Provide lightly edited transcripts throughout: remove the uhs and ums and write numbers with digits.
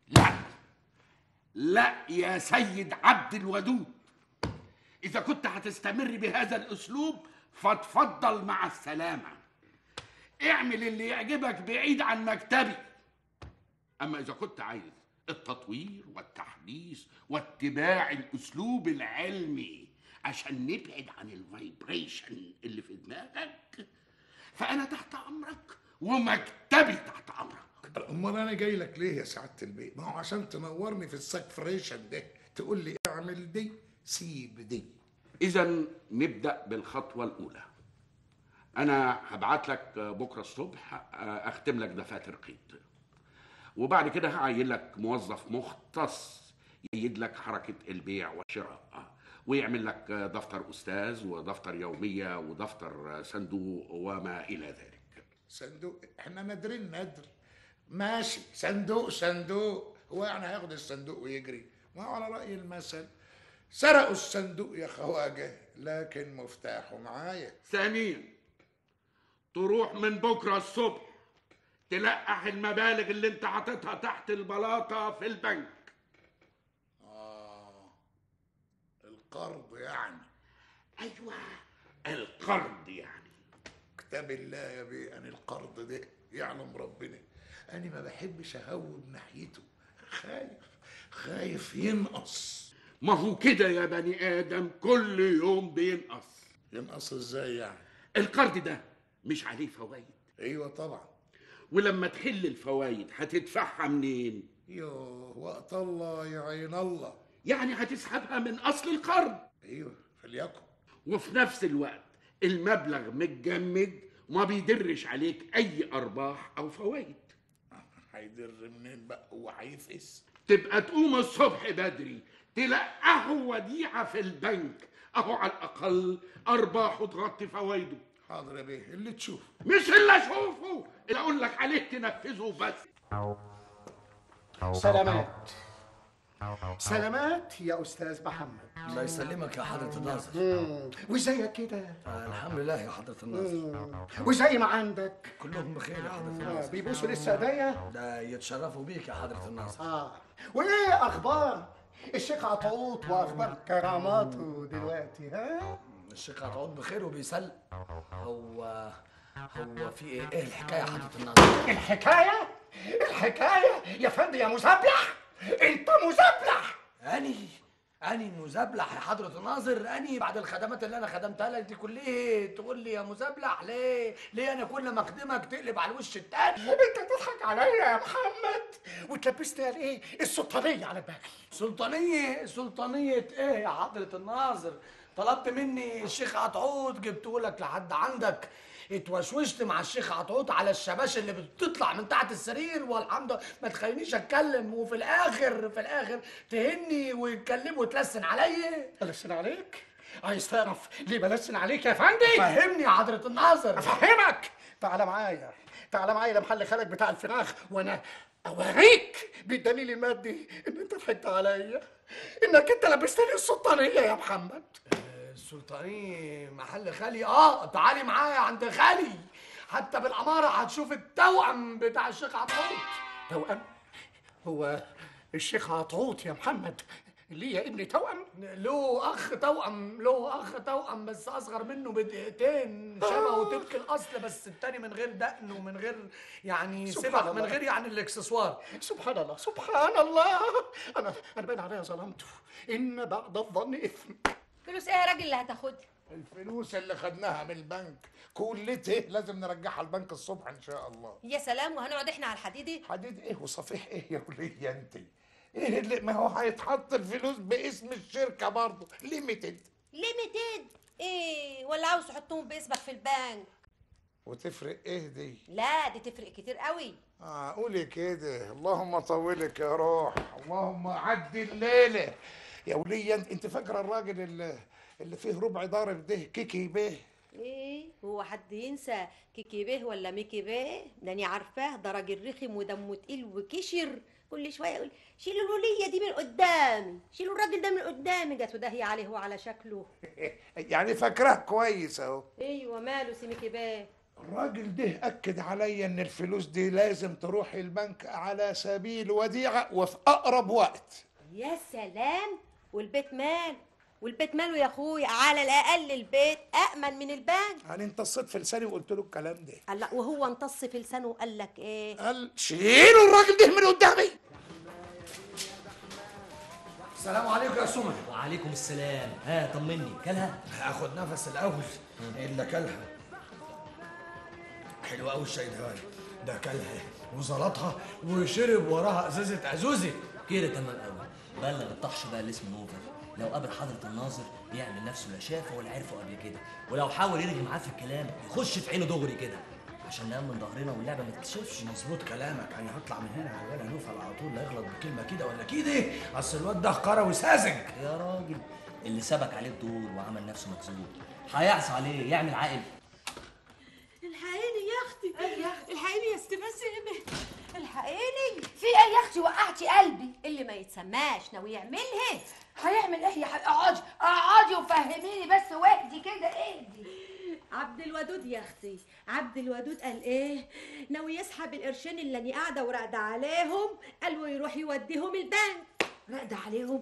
لا لا يا سيد عبد الودود، إذا كنت هتستمر بهذا الأسلوب فاتفضل مع السلامة. اعمل اللي يعجبك بعيد عن مكتبي. أما إذا كنت عايز التطوير والتحديث واتباع الأسلوب العلمي عشان نبعد عن الفايبريشن اللي في دماغك، فأنا تحت أمرك ومكتبي تحت أمرك. امال انا جاي لك ليه يا سعاده البيت؟ ما هو عشان تنورني في السكفريشن ده، تقول لي اعمل دي سيب دي. إذا نبدأ بالخطوة الأولى. أنا هبعت لك بكرة الصبح أختم لك دفاتر قيد، وبعد كده هعين لك موظف مختص يجيد لك حركة البيع والشراء، ويعمل لك دفتر أستاذ ودفتر يومية ودفتر صندوق وما إلى ذلك. صندوق؟ احنا نادرين ندر. ماشي، صندوق صندوق. هو يعني هياخد الصندوق ويجري؟ ما هو على رأي المثل، سرقوا الصندوق يا خواجه لكن مفتاحه معايا. ثانيا، تروح من بكرة الصبح تلقح المبالغ اللي انت حاططها تحت البلاطة في البنك. القرض يعني؟ ايوه القرض يعني. كتاب الله يا بيه، أنا القرض ده يعلم ربنا أنا ما بحبش أهوب ناحيته، خايف ينقص. ما هو كده يا بني آدم، كل يوم بينقص. ينقص ازاي يعني؟ القرض ده مش عليه فوائد؟ ايوه طبعا. ولما تحل الفوائد هتدفعها منين؟ يوه وقت الله يا عين الله. يعني هتسحبها من أصل القرض. ايوه فليكن. وفي نفس الوقت المبلغ متجمد وما بيدرش عليك أي أرباح أو فوائد. هيدر منين بقى؟ هو هيفقس؟ تبقى تقوم الصبح بدري تلقحه وديعة في البنك، أهو على الأقل أرباحه تغطي فوائده. حاضر يا بيه، اللي تشوفه. مش اللي أشوفه، اللي أقول لك عليه تنفذه بس. سلامات سلامات يا أستاذ محمد. الله يسلمك يا حضرة الناظر. وزيك كده؟ الحمد لله يا حضرة الناظر. وزي ما عندك؟ كلهم بخير يا حضرة الناظر. بيبوسوا لسه ايديا؟ ده يتشرفوا بيك يا حضرة الناظر. وإيه أخبار الشيخ عطوط وأخبار كراماته دلوقتي؟ الشيخ عطوط بخير وبيسلم. هو في ايه الحكاية يا حضرة الناظر؟ الحكاية يا فندم يا مزبلح، أنت مزبلح. أني مزبلح يا حضرة الناظر؟ أني بعد الخدمات اللي أنا خدمتها لك دي كلها تقول لي يا مزبلح؟ ليه أنا كل ما أخدمك تقلب على الوش التاني؟ أنت تضحك عليا يا محمد وتلبسني على إيه؟ السلطانية على دماغي. سلطانية إيه يا حضرة الناظر؟ طلبت مني الشيخ عطعوط جبته لك لحد عندك، اتوشوشت مع الشيخ عطعوط على الشباش اللي بتطلع من تحت السرير، والحمد لله ما تخلينيش اتكلم، وفي الاخر تهني وتكلم وتلسن عليا. ألسن عليك؟ عايز تعرف ليه بلسن عليك يا فندم؟ فهمني يا حضرة الناظر. افهمك. تعال معايا لمحل خالك بتاع الفراخ وانا اوريك بالدليل المادي ان انت ضحكت عليا، انك انت لبستني السلطانيه يا محمد. السلطانية محل خالي؟ تعالي معايا عند خالي، حتى بالأمارة هتشوف التوأم بتاع الشيخ عطعوط. توأم؟ هو الشيخ عطعوط يا محمد ليه ابن توأم؟ له أخ توأم بس أصغر منه بدقيقتين، شبهه تلك الأصل، بس التاني من غير دقن ومن غير يعني سبح، من غير يعني الإكسسوار. سبحان الله. أنا باين عليا ظلمته، إن بعد الظن إثم. فلوس ايه يا راجل اللي هتاخدها؟ الفلوس اللي خدناها من البنك كلته لازم نرجعها البنك الصبح ان شاء الله. يا سلام، وهنقعد احنا على الحديدي؟ حديد ايه وصفيح ايه يا وليه انت؟ ايه اللي ما هو هيتحط الفلوس باسم الشركه برضه ليميتد ايه؟ ولا عاوز تحطهم باسمك في البنك؟ وتفرق ايه دي؟ لا دي تفرق كتير قوي. قولي كده. اللهم طولك يا روح، اللهم عدي الليله يا وليه. انت فاكره الراجل اللي فيه ربع ضارب ده كيكي بيه؟ ايه هو حد ينسى كيكي بيه ولا ميكي بيه؟ ده انا عارفاه، ده راجل رخم ودمه تقيل وكشر، كل شويه يقول شيلوا الوليه دي من قدامي، شيلوا الراجل ده من قدامي، جت وداهيه عليه وعلى شكله. يعني فاكراه كويس اهو. ايوه ماله سي ميكي بيه؟ الراجل ده اكد عليا ان الفلوس دي لازم تروح البنك على سبيل وديعه وفي اقرب وقت. يا سلام، والبيت مال؟ والبيت ماله يا اخويا؟ على الاقل البيت امن من البنك. يعني انتصيت في لساني وقلت له الكلام ده. قال لا، وهو امتص في لسانه وقال لك ايه؟ قال شيلوا الراجل ده من قدامي. السلام عليكم يا سمر. وعليكم السلام. ها طمني، كلها؟ هاخد نفس الاول. الا كلها حلوه قوي الشاي ده كلها وزلطها وشرب وراها ازازه ازوزه. كده تمام قوي. بلغ الطحش بقى اللي اسمه نوفل، لو قابل حضرة الناظر يعمل نفسه لا شافه ولا عرفه قبل كده، ولو حاول يرغي معاه في الكلام يخش في عينه دغري كده عشان نأمن ظهرنا واللعبه ما تكشفش. مظبوط كلامك. انا هطلع من هنا على ولا نوفل على طول، لا يغلط بكلمه كده ولا كده. اصل الواد ده كروي ساذج. يا راجل اللي سبك عليه الدور وعمل نفسه مكذوب هيعصى عليه يعمل عاقل. الحقيني يا اختي، الحقيني يا استاذ بسمة، الحقيني. في ايه يا اختي؟ وقعتي قلبي. اللي ما يتسماش ناوي يعملها. هيعمل ايه يا حبيبي؟ اقعدي وفهميني بس، واهدي كده، اهدي. عبد الودود يا اختي، عبد الودود قال ايه؟ ناوي يسحب القرشين اللي انا قاعده وراقده عليهم، قال ويروح يوديهم البنك. راقده عليهم؟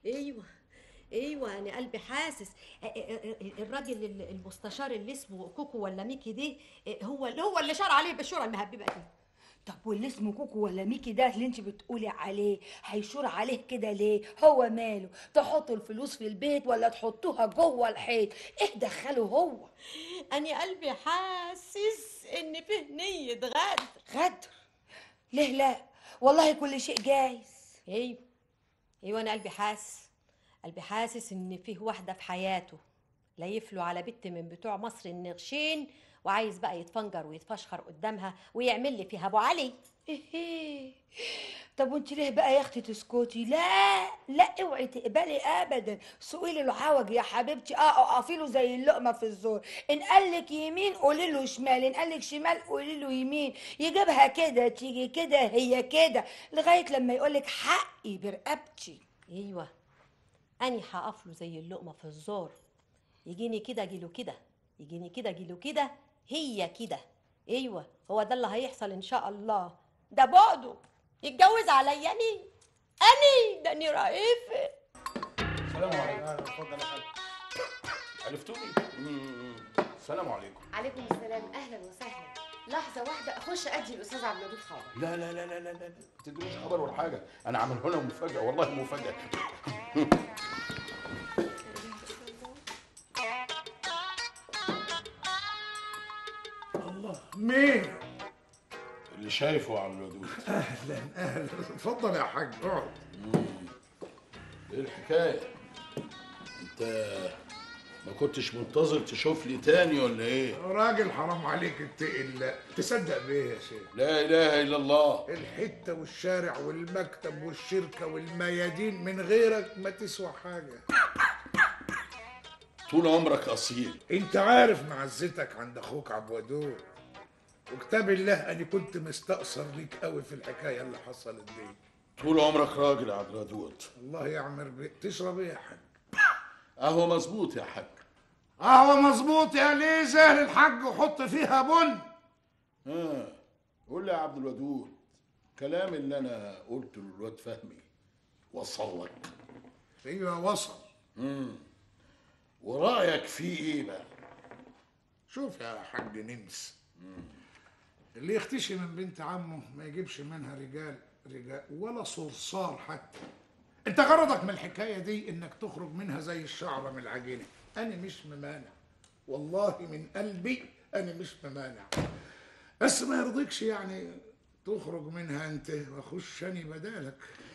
ايوه انا قلبي حاسس. الراجل المستشار اللي اسمه كوكو ولا ميكي ده، هو اللي شار عليه بالشورى المهببه دي. طب واللي اسمه كوكو ولا ميكي ده اللي انت بتقولي عليه هيشور عليه كده ليه؟ هو ماله؟ تحطوا الفلوس في البيت ولا تحطوها جوه الحيط؟ ايه دخله هو؟ انا قلبي حاسس ان فيه نيه غدر. غدر؟ ليه لا؟ والله كل شيء جايز. ايوه انا قلبي حاسس ان فيه واحده في حياته لا يفلو على بنت من بتوع مصر النغشين، وعايز بقى يتفنجر ويتفشخر قدامها ويعمل لي فيها ابو علي. ايه؟ طب وانت ليه بقى يا اختي تسكتي؟ لا اوعي تقبلي ابدا. سئلي العوج يا حبيبتي، اقفي له زي اللقمه في الزور. ان قال لك يمين قولي له شمال، ان قال لك شمال قولي له يمين. يجيبها كده تيجي كده هي كده لغايه لما يقول لك حقي برقبتي. ايوه اني هقف له زي اللقمه في الزور، يجيني كده اجيله كده، يجيني كده اجيله كده، هي كده. ايوه هو ده اللي هيحصل ان شاء الله. ده بعده يتجوز عليا اني ده اني رئيفه. السلام عليكم. اتفضل يا حاج. عرفتوني؟ السلام عليكم. عليكم السلام، اهلا وسهلا. لحظه واحده اخش ادي الاستاذ عبد الودود خبر. لا لا لا لا لا لا، ما تدونيش خبر ولا حاجه، انا عامل هنا مفاجاه، والله مفاجاه. الله، مين؟ اللي شايفه يا عبد الودود. اهلا اتفضل يا حاج اقعد. ايه الحكايه؟ انت ما كنتش منتظر تشوف لي تاني ولا ايه؟ راجل حرام عليك اتقي الله. تصدق بايه يا شيخ؟ لا اله الا الله. الحته والشارع والمكتب والشركه والميادين من غيرك ما تسوى حاجه. طول عمرك اصيل. انت عارف معزتك عند اخوك عبد الودود، وكتاب الله اني كنت مستقصر ليك قوي في الحكايه اللي حصلت دي. طول عمرك راجل يا عبد الودود. الله يعمر بيك. تشرب ايه يا حاج؟ قهوه مظبوط يا حاج. قهوه مظبوط يا ليزه للحاج وحط فيها بن. قول لي يا عبد الودود، كلام اللي انا قلته للواد فهمي وصل لك؟ ايوه وصل. ورايك فيه ايه بقى؟ شوف يا حاج نمس، اللي يختشي من بنت عمه ما يجيبش منها رجال ولا صرصار حتى. انت غرضك من الحكايه دي انك تخرج منها زي الشعره من العجينه. انا مش ممانع، والله من قلبي انا مش ممانع، بس ما يرضيكش يعني تخرج منها انت واخش اني بدالك.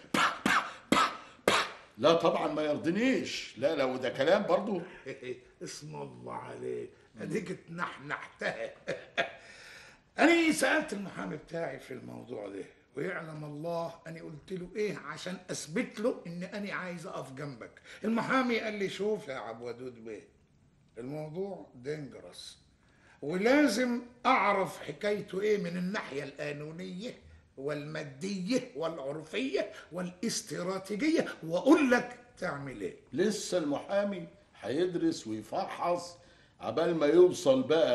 لا طبعا ما يرضنيش. لا لا، وده كلام برضو. اسم الله عليك، اديك اتنحنحتها. انا سالت المحامي بتاعي في الموضوع ده، ويعلم الله اني قلت له ايه عشان اثبت له ان انا عايز اقف جنبك. المحامي قال لي شوف يا عبد الودود بيه، الموضوع دينجرس ولازم اعرف حكايته ايه من الناحيه القانونيه والماديه والعرفيه والاستراتيجيه واقول لك تعمل ايه. لسه المحامي هيدرس ويفحص عبال ما يوصل بقى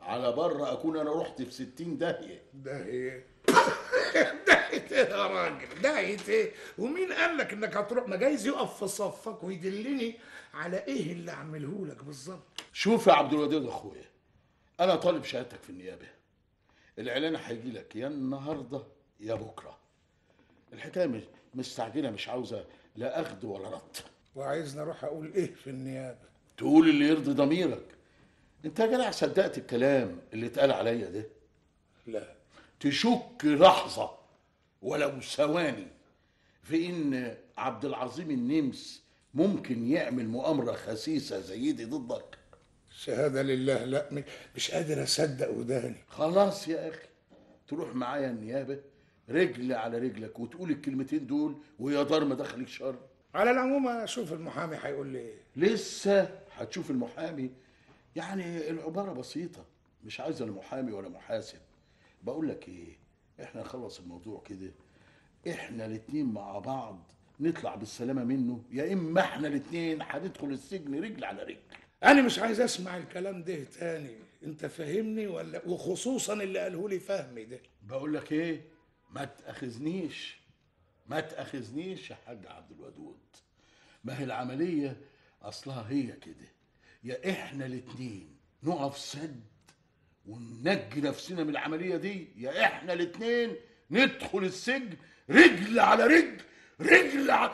على بره اكون انا رحت في 60 داهيه. داهيه؟ داهيه ايه يا راجل؟ داهيه ايه؟ ومين قال لك انك هتروح؟ ما جايز يقف في صفك ويدلني على ايه اللي اعمله لك بالظبط. شوف يا عبد الودود اخويا، انا طالب شهادتك في النيابه. الاعلان هيجي لك يا النهارده يا بكره. الحكايه مش مستعجله، مش عاوزه لا اخذ ولا رد. وعايزني اروح اقول ايه في النيابه؟ تقول اللي يرضي ضميرك. انت يا جدع صدقت الكلام اللي اتقال عليا ده؟ لا. تشك لحظه ولو ثواني في ان عبد العظيم النمس ممكن يعمل مؤامره خسيسه زي دي ضدك؟ شهاده لله لا، مش قادر اصدق وداني. خلاص يا اخي، تروح معايا النيابه رجل على رجلك وتقول الكلمتين دول ويا دار ما دخلك شر. على العموم اشوف المحامي هيقول لي ايه. لسه هتشوف المحامي؟ يعني العباره بسيطه، مش عايزه لا محامي ولا محاسب. بقول لك ايه، احنا نخلص الموضوع كده، احنا الاتنين مع بعض نطلع بالسلامه منه، يا اما احنا الاتنين هندخل السجن رجل على رجل. انا مش عايز اسمع الكلام ده تاني، انت فاهمني ولا؟ وخصوصا اللي قاله لي فهمي ده. بقول لك ايه، ما تاخذنيش ما تاخذنيش يا حاج عبد الودود. ما هي العمليه اصلها هي كده، يا احنا الاتنين نقف سد وننجي نفسنا من العمليه دي، يا احنا الاتنين ندخل السجن رجل على رجل، رجل على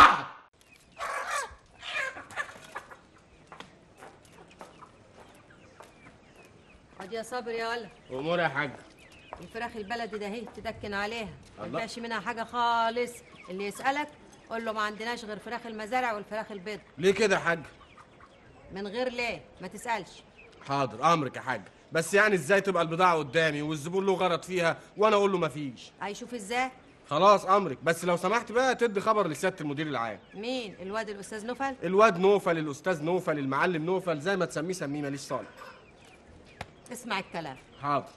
خد يا صابر يا ولا. امور يا حاج. الفراخ البلدي ده اهي تدكن عليها، ما الله. تبقاش منها حاجه خالص. اللي يسالك قول له ما عندناش غير فراخ المزارع والفراخ البيض. ليه كده يا حاج؟ من غير ليه، ما تسالش. حاضر امرك يا حاج، بس يعني ازاي تبقى البضاعه قدامي والزبون له غرض فيها وانا اقول له مفيش؟ هيشوف ازاي؟ خلاص امرك، بس لو سمحت بقى تدي خبر لسياده المدير العام. مين الواد؟ الاستاذ نوفل؟ الواد نوفل، الاستاذ نوفل، المعلم نوفل، زي ما تسميه سميه، ماليش صالح. اسمع الكلام. حاضر.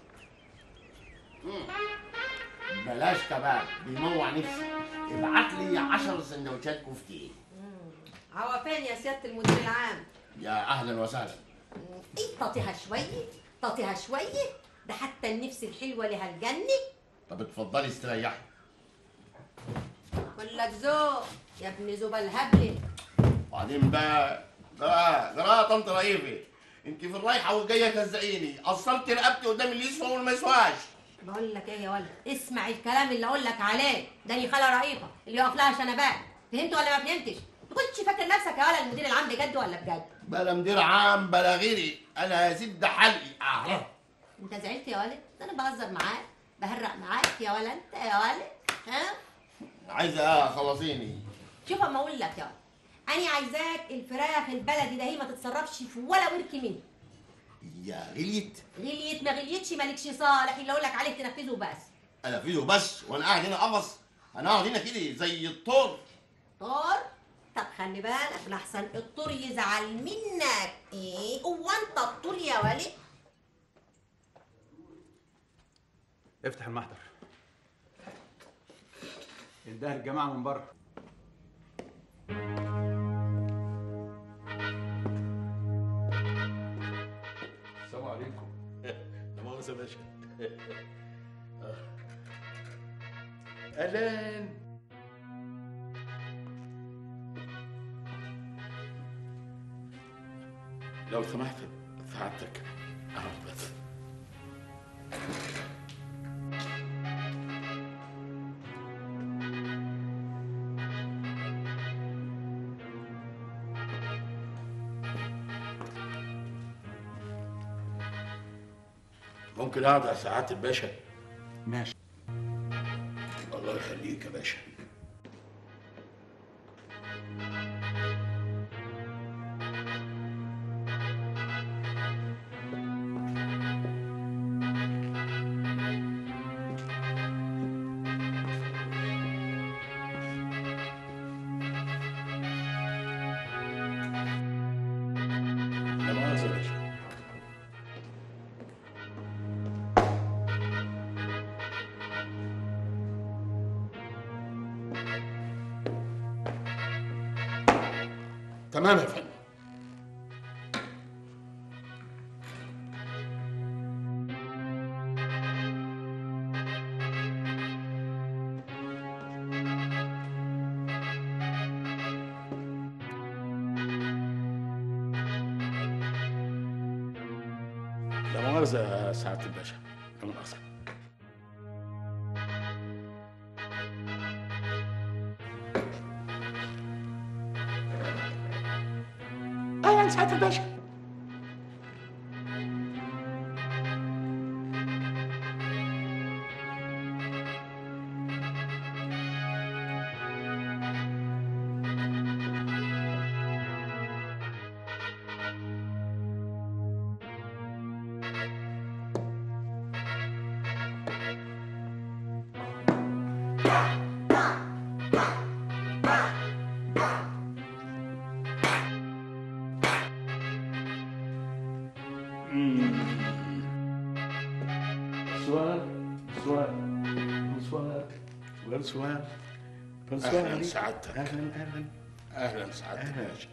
بلاش كباب بيموع نفسي، ابعت لي 10 سندوتشات كفتة. عوافين يا سياده المدير العام. يا اهلا وسهلا. ايه طاطيها شويه، طاطيها شويه، ده حتى النفس الحلوه لها الجنه. طب اتفضلي استريحي. كلك ذوق يا ابن زوبة الهبله. وبعدين بقى جرى طنط رئيفه، انت في الرايحه والجايه تهزقيني، قصرت رقبتي قدام اللي يسوى واللي ما يسواش. بقول لك ايه يا ولد، اسمع الكلام اللي اقول لك عليه، ده خاله رئيفه اللي يقف لها شنبات. فهمت ولا ما فهمتش؟ تكونش فاكر نفسك يا ولد المدير العام بجد ولا بجد؟ بلا مدير عام بلا غيري، انا هزيد حلقي. انت زعلت يا ولد؟ ده انا بهزر معاك، بهرق معاك يا ولد، انت يا ولد. ها؟ عايزه خلصيني. شوف اما اقول لك يا ولد، انا عايزاك الفراخ البلدي ده هي ما تتصرفش في ولا ورك منه. يا غليت. غليت ما غليتش مالكش صالح، اللي اقول لك عليه تنفذه بس. انفذه بس وانا قاعد هنا قفص؟ انا قاعد هنا كده زي الطور. طور؟ طب خلي بالك لحسن الطور يزعل منك. ايه هو انت الطور يا ولد؟ افتح المحضر. انده الجماعه من بره. السلام عليكم. لا مؤاخذة يا باشا. أهلاً. لو سمحت سعادتك أهو بس. ممكن اقعد يا سعاده الباشا؟ ماشي. الله يخليك يا باشا. لا مؤاخذة يا باشا. تمام يا فندم. مؤاخذة يا سعادة الباشا، لا مؤاخذة. اهلا سعادة الباشا. سؤال اهلا سعادتك. اهلا سعادتك يا باشا.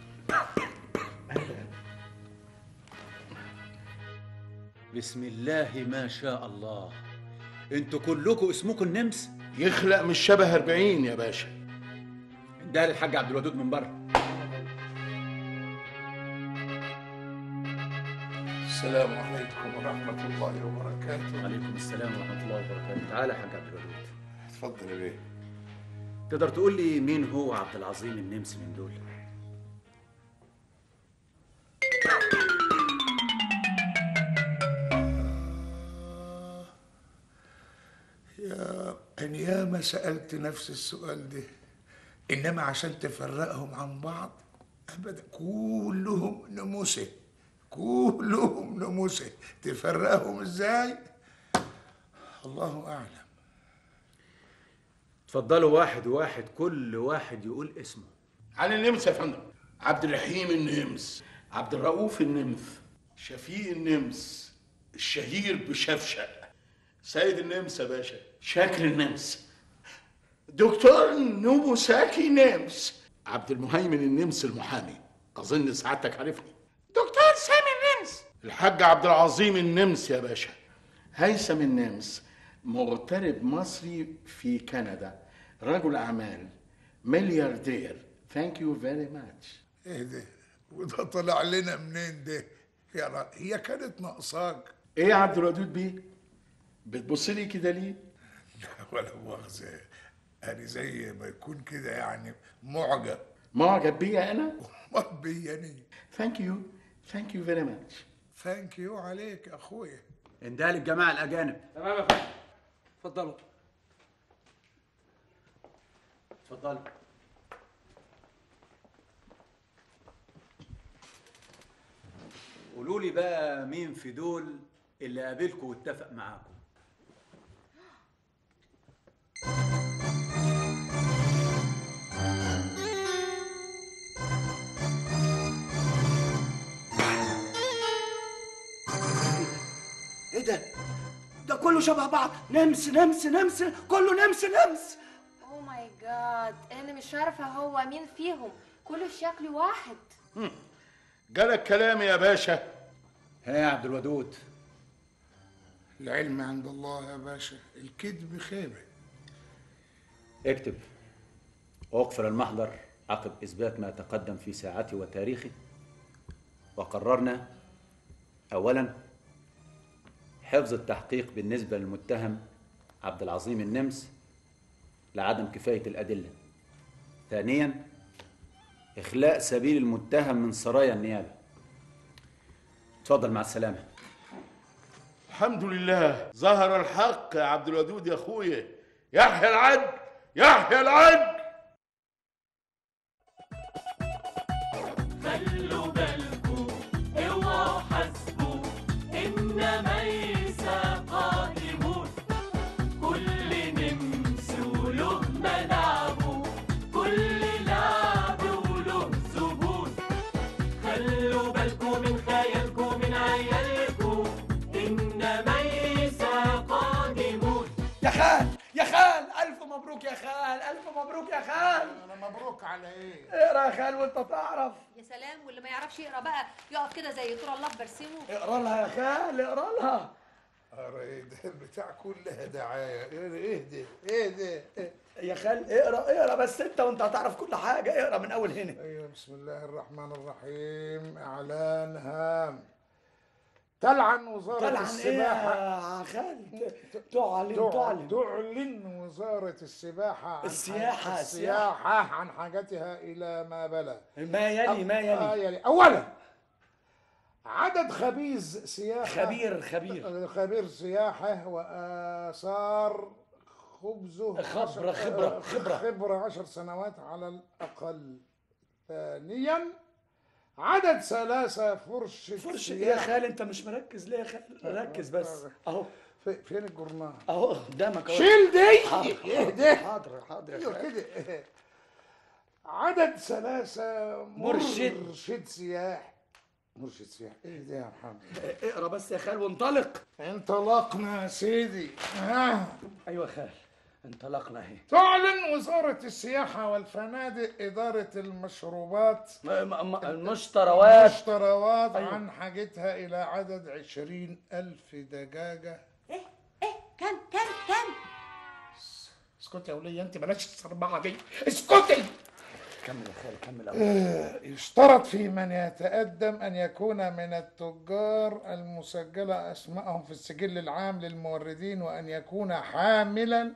بسم الله ما شاء الله، انتوا كلكم اسمكم النمس؟ يخلق مش شبه 40 يا باشا. ده للحاج عبد الودود من بره. السلام عليكم ورحمة الله وبركاته. وعليكم السلام ورحمة الله وبركاته. تعالى يا حاج عبد الودود. اتفضل يا بيه. تقدر تقول لي مين هو عبد العظيم النمس من دول؟ أنا ياما سألت نفس السؤال ده، إنما عشان تفرقهم عن بعض أبدا، كلهم نموسة، كلهم نموسة. تفرقهم إزاي؟ الله أعلم. اتفضلوا واحد واحد، كل واحد يقول اسمه. علي النمس يا فندم. عبد الرحيم النمس، عبد الرؤوف النمس، شفيق النمس الشهير بشفشق، سيد النمس يا باشا، شاكر النمس، دكتور نوبوساكي نمس، عبد المهيمن النمس المحامي، اظن سعادتك عارفني، دكتور سامي النمس، الحاج عبد العظيم النمس يا باشا، هيثم النمس مغترب مصري في كندا، رجل اعمال، ملياردير. ثانك يو فيري ماتش. إيه ده؟ وده طلع لنا منين ده؟ يعني هي كانت ناقصاك. ايه يا عبد الودود بيه؟ بتبص لي كده ليه؟ لا ولا مؤاخذة، أنا زي ما يكون كده يعني معجب. معجب بيا أنا؟ معجب بيا أنا. ثانك يو، ثانك يو فيري ماتش. ثانك يو عليك يا أخويا. اندهى للجماعة الأجانب. تمام يا فندم. اتفضلوا. اتفضلوا. قولوا لي بقى مين في دول اللي قابلكم واتفق معاكم؟ ايه ده؟ ده كله شبه بعض، نمس نمس نمس، كله نمس نمس. اوه ماي جاد، انا مش عارفه هو مين فيهم، كله شكله واحد. جالك كلام يا باشا؟ ها يا عبد الودود؟ العلم عند الله يا باشا، الكذب خيبة. اكتب: أغفر المحضر عقب إثبات ما تقدم في ساعته وتاريخه، وقررنا أولاً حفظ التحقيق بالنسبة للمتهم عبد العظيم النمس لعدم كفاية الأدلة. ثانياً إخلاء سبيل المتهم من سرايا النيابة. اتفضل مع السلامة. الحمد لله ظهر الحق يا عبد الودود يا أخويا. يحيى العدل، يحيى العدل. خلوا بالكم اوعوا حاسبوا، انما قادمون، كل نمس وله ملعبه، كل لعب وله زبون. خلوا بالكم من خيالكم من عيالكم، انما قادمون. يا خال يا خال، الف مبروك يا خال، الف مبروك يا خال. أنا مبروك على إيه؟ اقرا يا خال وانت تعرف. يا سلام، واللي ما يعرفش يقرا بقى يقف كده زي طول الله برسمه. اقرا لها يا خال، اقرا لها. أقرا إيه ده؟ البتاع كلها دعاية. إيه ده؟ إيه ده؟ يا خال اقرا اقرا بس انت، وانت هتعرف كل حاجه. اقرا من اول هنا. أيوه. بسم الله الرحمن الرحيم. إعلان هام: تلعن وزارة طلعا ايه السباحة يا خالد؟ تعلن وزارة السباحة عن السياحة السياحة عن حاجتها إلى ما بلغ. ما يلي أولا عدد خبير سياحة خبير سياحة وآثار خبزه خبرة 10 سنوات على الأقل. ثانيا عدد 3 فرشة يا خال، انت مش مركز ليه يا خال؟ ركز بس اهو. فين الجورنال؟ اهو قدامك اهو. شيل دي. اهدى. حاضر يا ايوه خال. كده. عدد 3 مرشد سياح. ايه ده يا محمد؟ اقرا بس يا خال وانطلق. انطلقنا يا سيدي. ايوه يا خال، انطلقنا اهي. تعلن وزارة السياحة والفنادق إدارة المشروبات المشتروات أيوة. عن حاجتها إلى عدد 20,000 دجاجة. كم اسكتي يا ولية، انت بلاش الصربعة دي، اسكتي. كمل يا خالد، كمل يشترط في من يتقدم أن يكون من التجار المسجلة أسمائهم في السجل العام للموردين، وأن يكون حامل.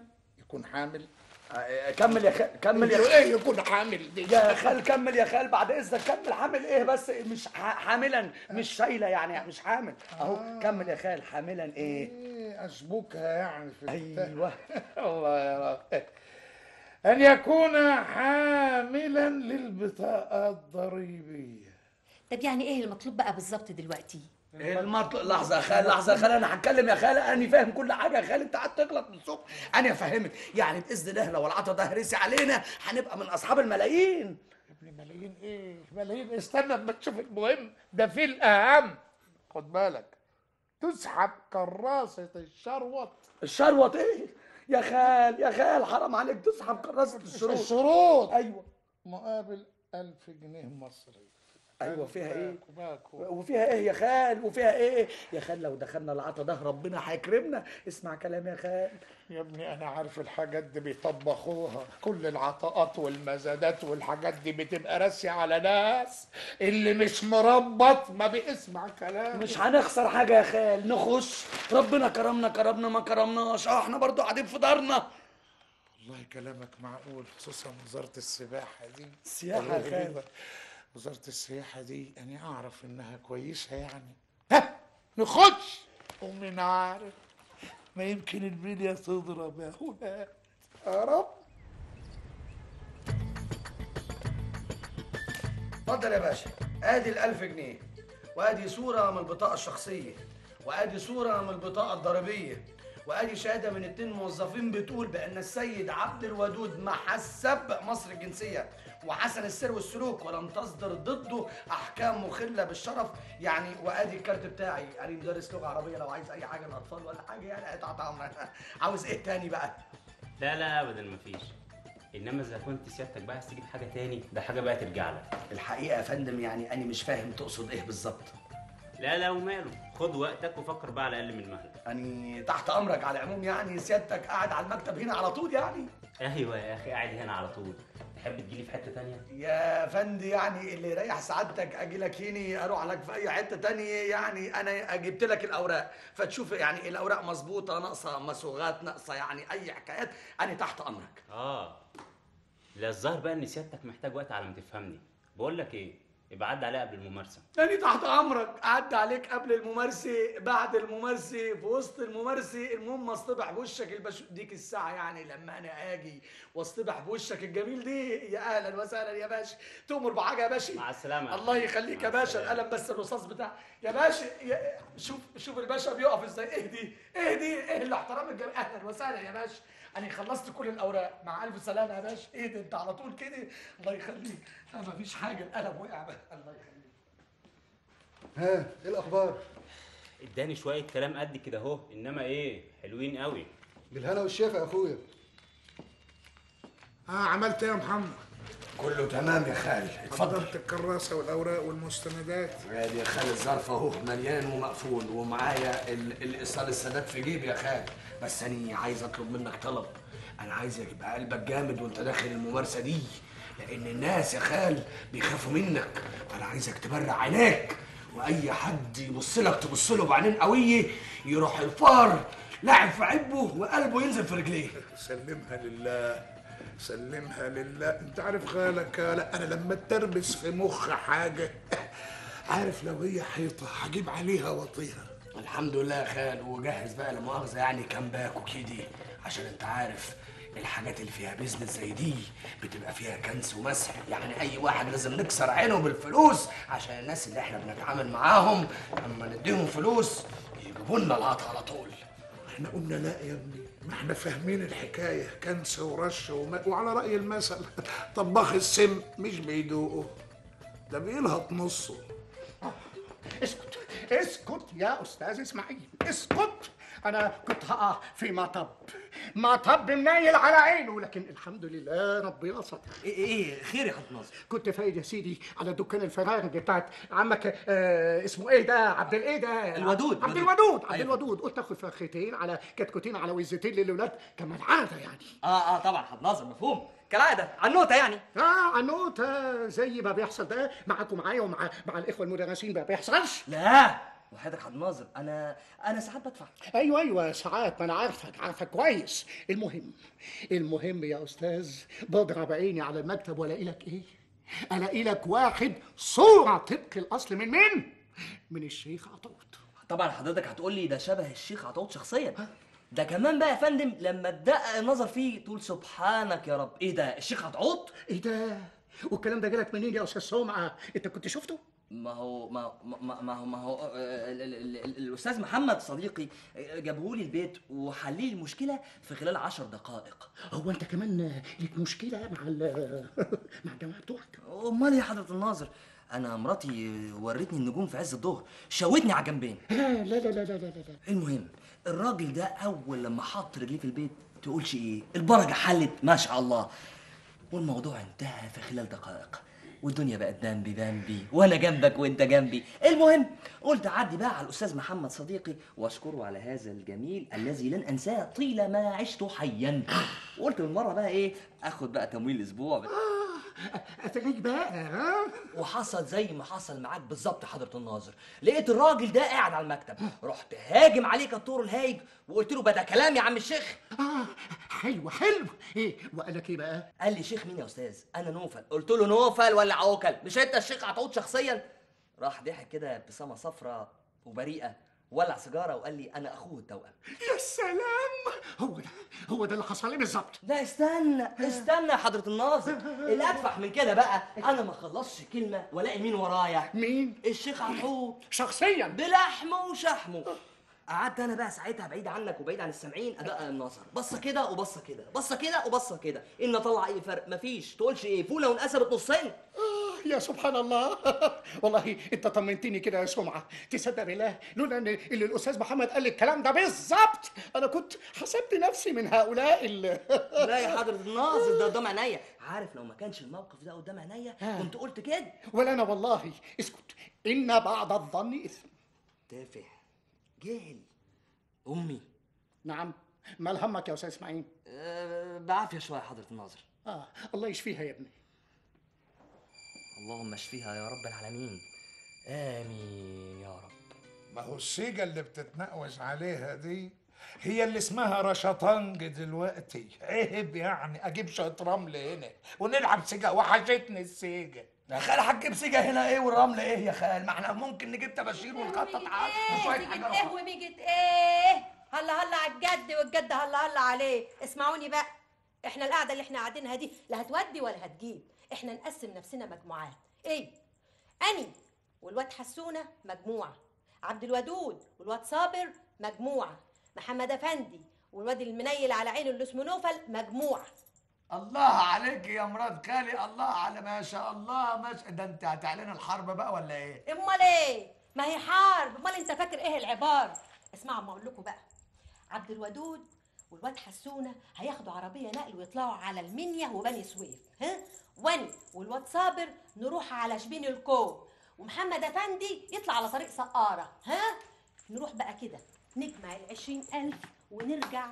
كمل يا خال، كمل يا ايه يكون حامل دي يا خال؟ كمل يا خال بعد اذنك، كمل. حامل ايه بس؟ مش حاملا، مش شايله يعني، مش حامل اهو. كمل يا خال. حاملا ايه؟ اشبكها يعني في ايوه. الله يا رب. أن يكون حاملا للبطاقة الضريبية. طب يعني ايه المطلوب بقى بالظبط دلوقتي؟ لحظة يا خال، أنا هتكلم يا خال، أنا فاهم كل حاجة يا خال، أنت قاعد تغلط من الصبح. أنا فاهمك، يعني بإذن الله لو العطا ده رسي علينا هنبقى من أصحاب الملايين. يا ابني ملايين إيه؟ ملايين استنى أما تشوف المهم، ده في الأهم. خد بالك، تسحب كراسة الشروط إيه؟ يا خال حرام عليك، تسحب كراسة الشروط. أيوه، مقابل 1000 جنيه مصري. ايوه فيها ايه؟ وفيها ايه يا خال؟ وفيها ايه يا خال؟ لو دخلنا العطا ده ربنا هيكرمنا. اسمع كلام يا خال. يا ابني انا عارف الحاجات دي بيطبخوها، كل العطاءات والمزادات والحاجات دي بتبقى راسية على ناس اللي مش مربط ما بيسمع كلام. مش هنخسر حاجه يا خال، نخش ربنا كرمنا ما كرمناش احنا برضو قاعدين في دارنا. والله كلامك معقول، خصوصا وزارة السباحة دي. السياحة يا خال، وزارة السياحة دي أنا أعرف إنها كويسة يعني. ها نخش ومن عارف، ما يمكن البلية تضرب يا أولاد. يا رب. اتفضل يا باشا، ادي ال1000 جنيه، وادي صورة من البطاقة الشخصية، وادي صورة من البطاقة الضريبية، وادي شهادة من 2 موظفين بتقول بأن السيد عبد الودود محسب مصر الجنسية وحسن السير والسلوك ولم تصدر ضده احكام مخله بالشرف يعني. وادي الكارت بتاعي، انا مدرس لغه عربيه، لو عايز اي حاجه للاطفال ولا حاجه يعني تحت امرك. عاوز ايه تاني بقى؟ لا ابدا مفيش، انما اذا كنت سيادتك بقى عايز تجيب حاجه تاني ده حاجه بقى ترجع لك. الحقيقه يا فندم يعني انا مش فاهم تقصد ايه بالظبط. لا وماله، خد وقتك وفكر بقى على الاقل من مهلك. يعني تحت امرك على العموم، يعني سيادتك قاعد على المكتب هنا على طول يعني؟ ايوه يا اخي قاعد هنا على طول، تحب تجيلي في حته تانية؟ يا فندي يعني اللي يريح سعادتك اجي لك هنا، اروح لك في اي حته تانية يعني. انا جبت لك الاوراق فتشوف يعني الاوراق مظبوطه، ناقصه مسوغات، ناقصه يعني اي حكايات، انا تحت امرك. لا الظاهر بقى ان سيادتك محتاج وقت على ما تفهمني. بقول لك ايه، يبقى عدى عليا قبل الممارسه. أنا تحت امرك، عدى عليك قبل الممارسه، بعد الممارسه، في وسط الممارسه، المهم اصطبح بوشك ديك الساعه يعني لما انا اجي واصطبح بوشك الجميل دي. يا اهلا وسهلا يا باشا، تؤمر بحاجه يا باشا؟ مع السلامه. الله يخليك يا باشا. القلم بس الرصاص بتاع يا باشا. شوف الباشا بيقف ازاي. ايه الاحترام الجميل. اهلا وسهلا يا باشا، انا خلصت كل الاوراق. مع الف سلامه يا باشا. ايه ده انت على طول كده؟ الله يخليك. لا مفيش حاجه، القلم وقع بقى. الله يخليك. ها ايه الاخبار؟ اداني شويه كلام قد كده اهو، انما ايه حلوين قوي. بالهنا والشفا يا اخويا. عملت ايه يا محمد؟ كله تمام يا خالد، اتفضل. حضرت الكراسه والاوراق والمستندات. عادي يا خالد، الظرف اهو مليان ومقفول، ومعايا الايصال السداد في جيبي يا خالد. بس انا عايز اطلب منك طلب، انا عايزك يبقى قلبك جامد وانت داخل الممارسه دي، لان الناس يا خال بيخافوا منك، فانا عايزك تبرع عينيك واي حد يبص لك تبص له بعينين قويه يروح الفار لاعب في عبه وقلبه ينزل في رجليه. سلمها لله، سلمها لله. انت عارف خالك، لا انا لما اتربس في مخ حاجه عارف لو هي حيطه هجيب عليها واطيها. الحمد لله يا خال، وجهز بقى لا مؤاخذه يعني كامباك وكده، عشان انت عارف الحاجات اللي فيها بيزنس زي دي بتبقى فيها كنس ومسح، يعني اي واحد لازم نكسر عينه بالفلوس عشان الناس اللي احنا بنتعامل معاهم اما نديهم فلوس يجيبوا لنا العطا على طول. احنا قلنا لا يا ابني، ما احنا فاهمين الحكايه كنس ورش وعلى راي المثل طباخ السم مش بيدوقه، ده بيلهط نصه. اسكت اسكت يا استاذ اسماعيل، اسكت. انا كنت هقع في مطب منيل على عينه، لكن الحمد لله ربنا ستر. ايه خير يا حضرة ناصر؟ كنت فايد يا سيدي على دكان الفرارج بتاعت عمك اسمه ايه ده؟ عبد الايه ده؟ الودود. عبد الودود. عبد الودود. قلت اخد فرختين على كتكوتين على وزتين للولاد كما العاده يعني. طبعا حضرة ناصر مفهوم كالعاده، عنوته يعني. عنوته زي ما بيحصل ده معاك ومعايا ومع الاخوه المدرسين ما بيحصلش. لا وحضرتك حضرة ناصر، انا ساعات بدفع. ايوه ساعات، ما انا عارفك كويس. المهم يا استاذ، بضرب عيني على المكتب والاقي لك ايه؟ الاقي لك واحد صوره طبق الاصل من الشيخ عطوط. طبعا حضرتك هتقول لي ده شبه الشيخ عطوط شخصيا، ده كمان بقى يا فندم لما تدقق النظر فيه تقول سبحانك يا رب. ايه ده الشيخ عطوط؟ ايه ده؟ والكلام ده جالك منين يا استاذ سمعه؟ انت كنت شفته؟ ما هو الاستاذ محمد صديقي جابهولي البيت وحللي المشكله في خلال 10 دقائق. هو انت كمان ليك مشكله مع الجماعه بتوعك؟ امال يا حضره الناظر، انا مراتي ورتني النجوم في عز الظهر، شوتني على جنبين. لا لا لا لا لا. المهم الراجل ده اول لما حط رجليه في البيت تقولش ايه، البركه حلت ما شاء الله، والموضوع انتهى في خلال دقائق، والدنيا بقت ذنبي وانا جنبك وانت جنبي. المهم قلت اعدي بقى على الاستاذ محمد صديقي واشكره على هذا الجميل الذي لن انساه طيل ما عشت حيا. وقلت بالمره بقى ايه، اخد بقى تمويل الاسبوع اتريك بقى. وحصل زي ما حصل معاك بالظبط حضره الناظر، لقيت الراجل ده قاعد على المكتب، رحت هاجم عليه كالطور الهايج وقلت له بدا كلام يا عم الشيخ. حلو. ايه وقال لك ايه بقى؟ قال لي شيخ مين يا استاذ؟ انا نوفل. قلت له نوفل ولا عوكل؟ مش انت الشيخ عطوط شخصيا؟ راح ضحك كده ابتسامه صفراء وبريئه، ولع سيجاره وقال لي انا اخوه التوأم. يا سلام، هو ده اللي حصل لي بالظبط. لا استنى يا حضره الناظر، الادفح من كده بقى انا ما خلصش كلمه والاقي مين ورايا؟ مين؟ الشيخ عطوط شخصيا بلحمه وشحمه. قعدت انا بقى ساعتها بعيد عنك وبعيد عن السامعين ادق النظر، بصه كده وبصه كده، بصه كده وبصه كده، ان اطلع اي فرق مفيش. تقولش ايه، فوله وانقسمت نصين. يا سبحان الله. والله انت طمنتني كده يا سمعه. تصدق بالله لولا ان اللي الاستاذ محمد قال لي الكلام ده بالظبط انا كنت حسبت نفسي من هؤلاء لا يا حضره الناظر، ده قدام عينيا. عارف لو ما كانش الموقف ده قدام عينيا كنت قلت كده. ولا انا والله. اسكت، ان بعض الظن اثم. تافه جاهل امي. نعم، مال همك يا استاذ اسماعيل؟ بعافيه شويه يا حضره الناظر. الله يشفيها يا ابني. اللهم اشفيها يا رب العالمين، امين يا رب. ما هو السيجه اللي بتتنقوش عليها دي هي اللي اسمها رشطنج دلوقتي. عيب يعني اجيب شويه رمل هنا ونلعب سيجه، وحشتني السيجه. يا خال هتجيب سيجه هنا ايه والرمل ايه يا خال؟ ما احنا ممكن نجيب طباشير ونخطط عاد وشويه حاجات. ايه وميجت ايه؟ هلا على الجد والجد هلا عليه. اسمعوني بقى، احنا القعده اللي احنا قاعدينها دي لا هتودي ولا هتجيب. احنا نقسم نفسنا مجموعات. ايه؟ اني والواد حسونه مجموعه، عبد الودود والواد صابر مجموعه، محمد افندي والواد المنيل على عينه اللي اسمه نوفل مجموعه. الله عليك يا مراد خالي، الله على ما شاء الله. ده انت هتعلن الحرب بقى ولا ايه؟ امال ايه؟ ما هي حرب، امال انت فاكر ايه العباره؟ اسمعوا ما اقول لكم بقى. عبد الودود والواد حسونه هياخدوا عربيه نقل ويطلعوا على المنيا وبني سويف، واني والواد صابر نروح على شبين الكوم، ومحمد افندي يطلع على طريق سقاره. نروح بقى كده نجمع ال20,000 ونرجع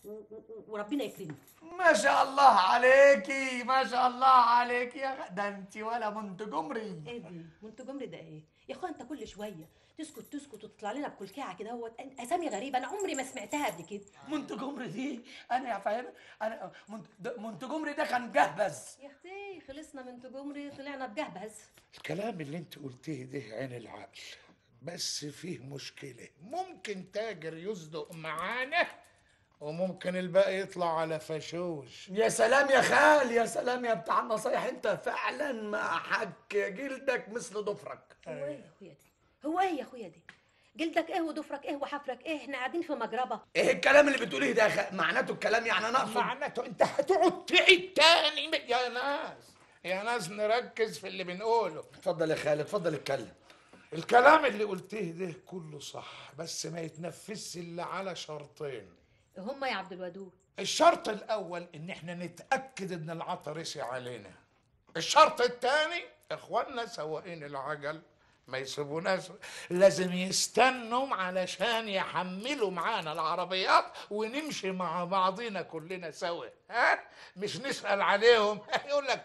وربنا يكرمني. ما شاء الله عليكي، ما شاء الله عليكي ده انت ولا منتجمري. ايه دي منتجمري ده ايه يا اخويا؟ انت كل شويه تسكت وتطلع لنا بكلكعه كده، هو اسامي غريبه انا عمري ما سمعتها قبل كده. منتجمري دي انا فاهم، انا منتجمري ده كان جهبذ. يا اختي خلصنا من تجمري طلعنا بجهبذ. الكلام اللي انت قلتيه ده عين العقل، بس فيه مشكلة. ممكن تاجر يصدق معانا وممكن الباقي يطلع على فشوش. يا سلام يا خال، يا سلام يا بتاع النصايح، انت فعلا ما حك جلدك مثل ضفرك. هو ايه يا اخويا دي؟ هو ايه يا اخويا دي؟ جلدك ايه وضفرك ايه وحفرك ايه؟ احنا قاعدين في مجربه. ايه الكلام اللي بتقوليه ده معناته الكلام يعني انا اقصد معناته انت هتقعد تعيد تاني. يا ناس يا ناس نركز في اللي بنقوله. اتفضل يا خالد، اتفضل اتكلم. الكلام اللي قلتيه ده كله صح، بس ما يتنفذش الا على شرطين. هما يا عبد الودود؟ الشرط الاول ان احنا نتاكد ان العطا رسي علينا. الشرط الثاني اخواننا سواقين العجل ما يسيبوناش، لازم يستنوا علشان يحملوا معانا العربيات ونمشي مع بعضينا كلنا سوا. ها مش نسال عليهم يقول لك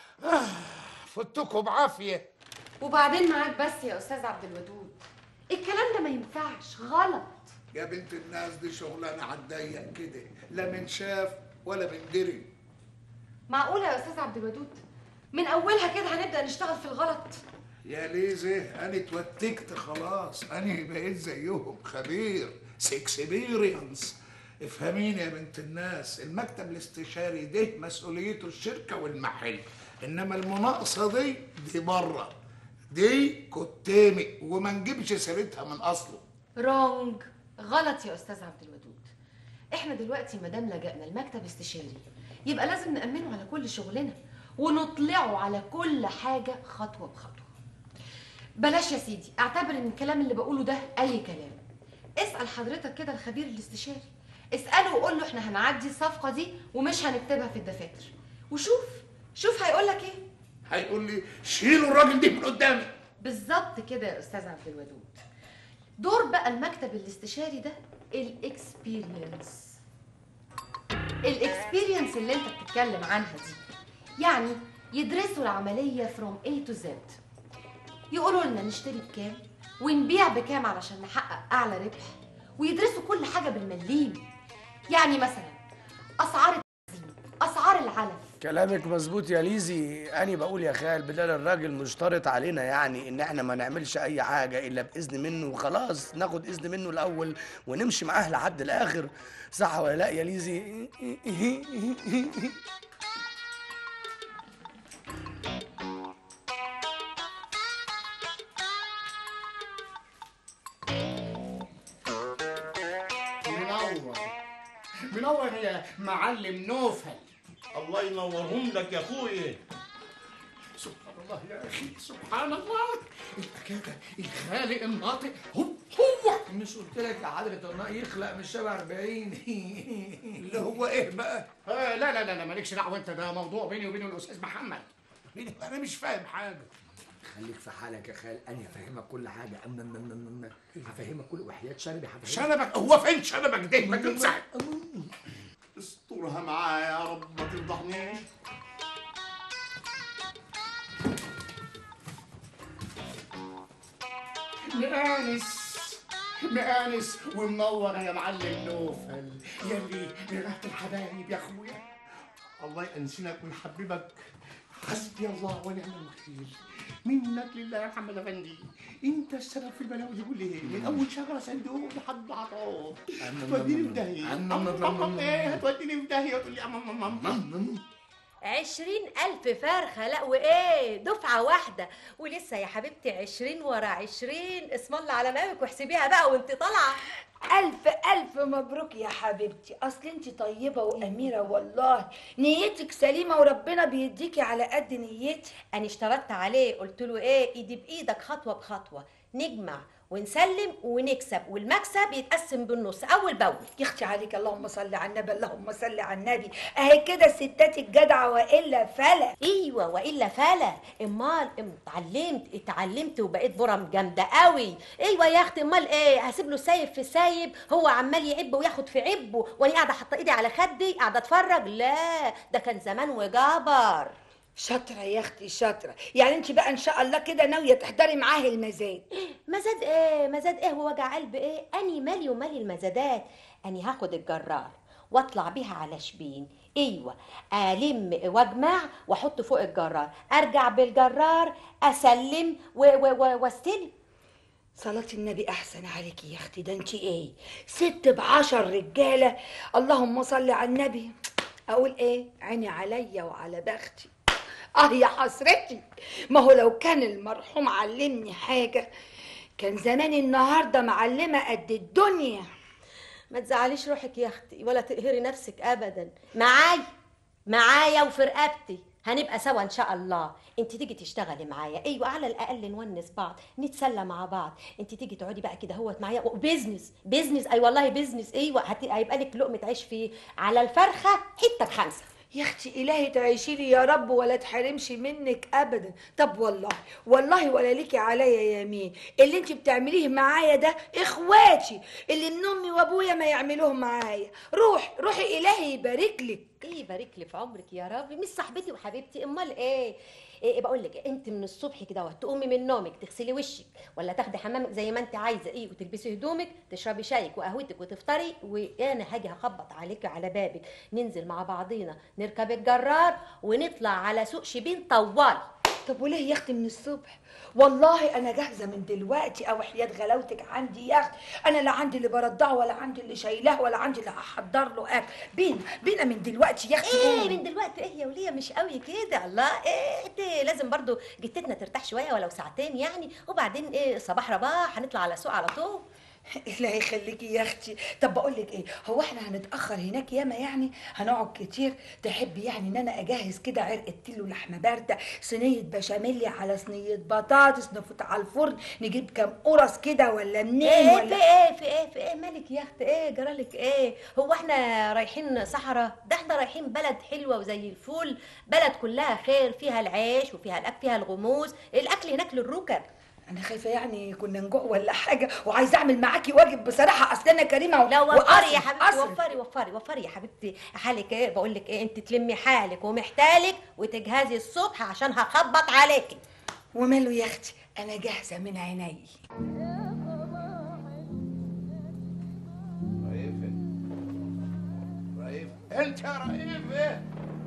فتكوا بعافيه. وبعدين معاك بس يا استاذ عبد الودود، الكلام ده ما ينفعش، غلط. يا بنت الناس دي شغلانه عالضيق كده، لا من شاف ولا من دري. معقوله يا استاذ عبد الودود من اولها كده هنبدا نشتغل في الغلط؟ يا ليزه انا اتوتكت خلاص، انا بقيت زيهم خبير اكسبيرينس. افهميني يا بنت الناس، المكتب الاستشاري ده مسؤوليته الشركه والمحل، انما المناقصه دي بره، دي كتامي وما نجيبش سيرتها من اصله. رونج، غلط يا استاذ عبد الودود. احنا دلوقتي ما دام لجأنا المكتب استشاري يبقى لازم نأمنه على كل شغلنا ونطلعه على كل حاجه خطوه بخطوه. بلاش يا سيدي اعتبر ان الكلام اللي بقوله ده اي كلام. اسأل حضرتك كده الخبير الاستشاري، اسأله وقول له احنا هنعدي الصفقه دي ومش هنكتبها في الدفاتر، وشوف هيقول لك ايه. هيقول لي شيلوا الراجل ده من قدامي. بالظبط كده يا استاذ عبد الودود. دور بقى المكتب الاستشاري ده الاكسبيرينس اللي انت بتتكلم عنها دي، يعني يدرسوا العمليه from A to Z، يقولوا لنا نشتري بكام ونبيع بكام علشان نحقق اعلى ربح، ويدرسوا كل حاجه بالمليم. يعني مثلا اسعار التخزين، اسعار العلف. كلامك مظبوط يا ليزي. أنا بقول يا خال بدل الراجل مشترط علينا يعني إن إحنا ما نعملش أي حاجة إلا بإذن منه وخلاص، ناخد إذن منه الأول ونمشي معاه لحد الآخر. صح ولا لأ يا ليزي؟ منور يا معلم نوفل. الله ينورهم لك يا اخويا. سبحان الله يا اخي، سبحان الله. انت كده الخالق الناطق هو مش قلت لك يا حضرة الناطق يخلق مش شبه 40 اللي هو ايه بقى؟ لا لا لا مالكش دعوه انت، ده موضوع بيني وبين الاستاذ محمد. انا مش فاهم حاجه. خليك في حالك يا خال، انا هفهمك كل حاجه. هفهمك كل وحياه شنبي هفهمك. شنبك هو فين شنبك ده؟ ما تمسح. استرها معايا يا رب ما تفضحنيش. مآنس ومنور يا معلم نوفل، يلي مرات الحبايب يا اخويا. الله ينسينك ويحببك. حسبي الله ونعم الوكيل. منك لله يا محمد افندي، انت السبب في البلاوي دي كلها، من اول شغله صندوق لحد عطاء. توديني في داهيه. ايه هتوديني في داهيه وتقول لي 20,000 فرخة، لا وإيه دفعة واحدة، ولسه يا حبيبتي 20 ورا 20. اسم الله على مامك واحسبيها بقى وانت طالعة. ألف مبروك يا حبيبتي، أصل انت طيبة وأميرة والله، نيتك سليمة وربنا بيديكي على قد نيتي. أنا اشترطت عليه قلت له إيه، إيدي بإيدك خطوة بخطوة، نجمع ونسلم ونكسب، والمكسب يتقسم بالنص اول باول. يا اختي عليك، اللهم صل على النبي، اللهم صل على النبي. اهي كده الستات الجدعه والا فلا. ايوه والا فلا. امال اتعلمت وبقيت برم جامده قوي. ايوه يا اختي، امال ايه؟ هسيب له سايب في سايب، هو عمال يعب وياخد في عبه وانا قاعده حاطه ايدي على خدي قاعده اتفرج؟ لا، ده كان زمان وجبر. شاطره يا اختي شاطره. يعني انت بقى ان شاء الله كده ناويه تحضري معاه المزاد؟ مزاد ايه ووجع قلب ايه؟ اني مالي ومالي المزادات. اني هاخد الجرار واطلع بيها على شبين، ايوه، الم واجمع واحط فوق الجرار، ارجع بالجرار اسلم واستلم. صلاة النبي أحسن عليكي يا أختي. ده أنت إيه، 6 ب10 رجالة؟ اللهم صل على النبي. أقول إيه؟ عيني عليا وعلى بختي. يا حسرتي، ما هو لو كان المرحوم علمني حاجة كان زماني النهاردة معلمة قد الدنيا. ما تزعليش روحك يا اختي ولا تقهري نفسك ابدا. معايا وفي رقبتي، هنبقى سوا ان شاء الله. انت تيجي تشتغلي معايا، ايوه، على الاقل نونس بعض، نتسلى مع بعض. انت تيجي تقعدي بقى كده هوت معايا، بيزنس اي والله بيزنس، ايوه، هيبقى لك لقمه عيش فيه على الفرخه حته ب5. يا اختي الهي تعيشي لي يا رب ولا تحرمش منك ابدا. طب والله ولا ليكي عليا يمين، اللي انت بتعمليه معايا ده اخواتي اللي من امي وابويا ما يعملوه معايا. روحي الهي يبارك لك. ايه يبارك لي في عمرك يا رب، مش صاحبتي وحبيبتي؟ امال ايه بقول لك، انت من الصبح كده تقومي من نومك تغسلي وشك ولا تاخدي حمامك زي ما انت عايزه، ايه، وتلبسي هدومك، تشربي شايك وقهوتك وتفطري، وانا هاجي هخبط عليكي على بابك، ننزل مع بعضينا نركب الجرار ونطلع على سوق شبين طوال. طب وليه يا اختي من الصبح؟ والله انا جاهزه من دلوقتي، او حياه غلاوتك عندي يا اختي. انا لا عندي اللي برضعه ولا عندي اللي شايلاه ولا عندي اللي هحضر له اكل. بينا من دلوقتي يا اختي. ايه من دلوقتي ايه يا وليه؟ مش قوي كده، الله، ايه لازم برضو جتتنا ترتاح شويه ولو ساعتين يعني، وبعدين ايه صباح رباح هنطلع على سوق على طول. لا يخليكي يا اختي. طب بقول لك ايه، هو احنا هنتاخر هناك ياما يعني؟ هنقعد كتير؟ تحبي يعني ان انا اجهز كده عرقه كيلو لحمه بارده، صينيه بشاميل على صينيه بطاطس، نفوت على الفرن، نجيب كام قرص كده ولا منين؟ ولا في ايه مالك يا اختي؟ ايه جرالك ايه؟ هو احنا رايحين صحراء؟ ده احنا رايحين بلد حلوه وزي الفل، بلد كلها خير، فيها العيش وفيها الاكل، فيها الغموس، الاكل هناك للركب. انا خايفه يعني كنا نجوع ولا حاجه، وعايزه اعمل معاكي واجب بصراحه، اصل انا كريمه. لا وفري يا حبيبتي، وفري يا حبيبتي. حالك ايه؟ بقول لك ايه، انت تلمي حالك ومحتالك وتجهزي الصبح عشان هخبط عليكي. وماله يا اختي، انا جاهزه من عيني. رئيفه انت يا رئيفه.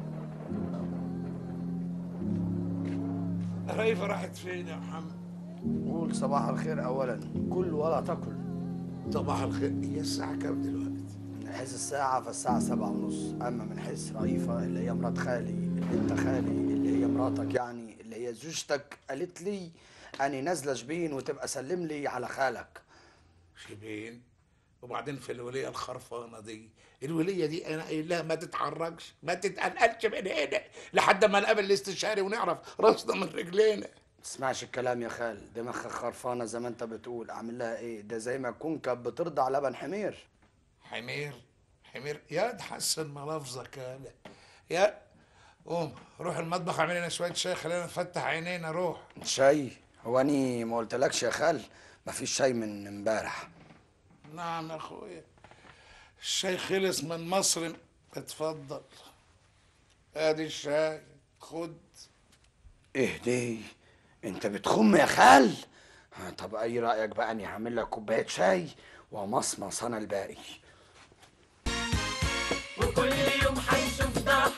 رئيفه راحت فين يا محمد؟ قول صباح الخير اولا، كل ولا تاكل. صباح الخير. هي الساعه كام دلوقتي؟ من حيث الساعه فالساعه 7:30، اما من حيث رئيفه اللي هي مرات خالي، اللي انت خالي، اللي هي مراتك يعني، اللي هي زوجتك، قالت لي اني نازله شبين وتبقى سلم لي على خالك. شبين؟ وبعدين في الوليه الخرفانه دي، الوليه دي انا قايل لها ما تتحركش، ما تتقلقش من هنا لحد ما نقابل الاستشاري ونعرف راسنا من رجلينا. تسمعش الكلام يا خال، دماغك خرفانه زي ما انت بتقول. اعمل لها ايه؟ ده زي ما تكون كانت بترضع لبن حمير. حمير يا تحسن ملفظك يا قوم روح المطبخ اعمل لنا شويه شاي، خلينا نفتح عينينا. روح. شاي؟ هو اني ما قلتلكش يا خال مفيش شاي من امبارح؟ نعم يا اخويا، الشاي خلص من مصر. اتفضل ادي الشاي، خد. ايه دي؟ انت بتخم يا خال؟ طب اي رايك بقى اني هعمل لك كوبايه شاي ومصمص انا الباقي. وكل يوم هنشوف ضحك